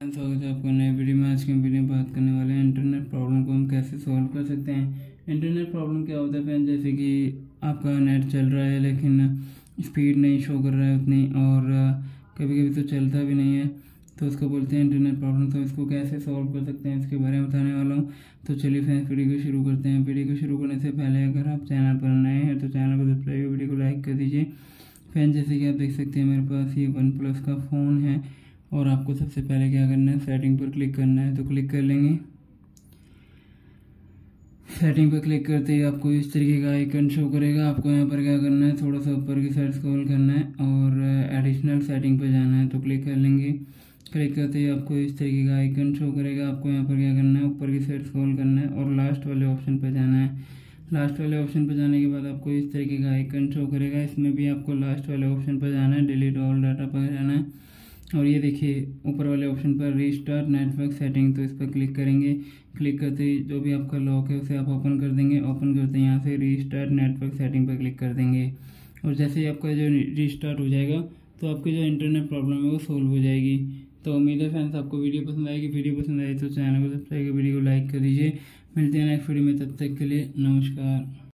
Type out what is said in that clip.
स्वागत है आपका नए वीडियो में। आज की वीडियो में बात करने वाले हैं इंटरनेट प्रॉब्लम को हम कैसे सॉल्व कर सकते हैं। इंटरनेट प्रॉब्लम क्या होता है फ्रेंड, जैसे कि आपका नेट चल रहा है लेकिन स्पीड नहीं शो कर रहा है उतनी, और कभी कभी तो चलता भी नहीं है, तो उसको बोलते हैं इंटरनेट प्रॉब्लम। तो इसको कैसे सॉल्व कर सकते हैं इसके बारे में बताने वाला हूँ। तो चलिए फ्रेंड्स वीडियो को शुरू करते हैं। वीडियो को शुरू करने से पहले अगर आप चैनल पर नए हैं तो चैनल को सब्सक्राइब, वीडियो को लाइक कर दीजिए। फ्रेंड्स जैसे कि आप देख सकते हैं मेरे पास ये OnePlus का फ़ोन है, और आपको सबसे पहले क्या करना है, सेटिंग पर क्लिक करना है। तो क्लिक कर लेंगे। सेटिंग पर क्लिक करते ही आपको इस तरीके का आइकन शो करेगा। आपको यहाँ पर क्या करना है, थोड़ा सा ऊपर की साइड स्क्रॉल करना है और एडिशनल सेटिंग पर जाना है। तो क्लिक कर लेंगे। क्लिक करते ही आपको इस तरीके का आइकन शो करेगा। आपको यहाँ पर क्या करना है, ऊपर की साइड स्क्रॉल करना है और लास्ट वाले ऑप्शन पर जाना है। लास्ट वाले ऑप्शन पर जाने के बाद आपको इस तरीके का आइकन शो करेगा। इसमें भी आपको लास्ट वाले ऑप्शन पर जाना है, डिलीट ऑल डाटा पर जाना है। और ये देखिए ऊपर वाले ऑप्शन पर रीस्टार्ट नेटवर्क सेटिंग, तो इस पर क्लिक करेंगे। क्लिक करते ही जो भी आपका लॉक है उसे आप ओपन कर देंगे। ओपन करते ही यहाँ से रीस्टार्ट नेटवर्क सेटिंग पर क्लिक कर देंगे, और जैसे ही आपका जो रीस्टार्ट हो जाएगा तो आपकी जो इंटरनेट प्रॉब्लम है वो सोल्व हो जाएगी। तो उम्मीद है फ्रेंड्स आपको वीडियो पसंद आएगी। वीडियो पसंद आई तो चैनल को सब्सक्राइब कर, वीडियो को लाइक कर दीजिए। मिलते हैं नेक्स्ट वीडियो में, तब तक के लिए नमस्कार।